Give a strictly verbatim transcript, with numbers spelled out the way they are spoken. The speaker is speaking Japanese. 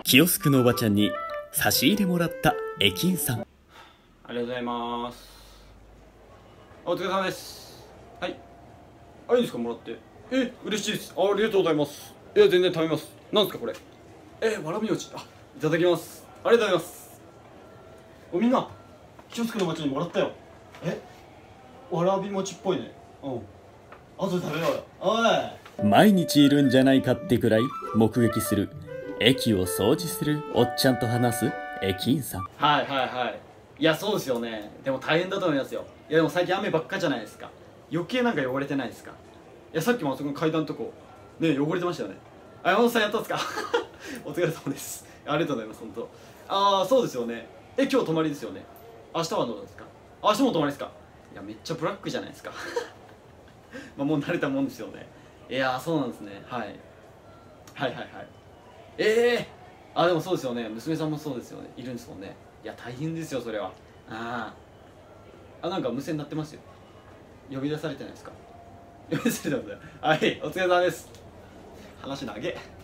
キオスクのおばちゃんに差し入れもらった駅員さん。 ありがとうございます。お疲れ様です。はい。あ、いいですか、もらって。え、嬉しいです。あ、ありがとうございます。いや、全然食べます。なんですか、これ。え、わらび餅。あ、いただきます。ありがとうございます。お、みんな、キオスクのおばちゃんにもらったよ。え、わらび餅っぽいね。うん。後で食べようよ。おい。 毎日いるんじゃないかってくらい目撃する駅を掃除するおっちゃんと話す駅員さん。 はいはいはい。いや、そうですよね。でも大変だと思いますよ。いや、でも最近雨ばっかじゃないですか。余計なんか汚れてないですか。いや、さっきもあそこの階段のとこね、汚れてましたよね。あ、山本さんやったんですか。お疲れ様です。ありがとうございます。本当。ああ、そうですよね。え、今日泊まりですよね。明日はどうですか。明日も泊まりですか。いや、めっちゃブラックじゃないですか。まあ、もう慣れたもんですよね。いやー、そうなんですね。はい。はいはいはい。ええー、あ、でもそうですよね。娘さんもそうですよね。いるんですもんね。いや、大変ですよ、それは。ああ。あ、なんか無線鳴ってますよ。呼び出されてないですか。呼び出されてますね。はい、お疲れ様です。話長げ。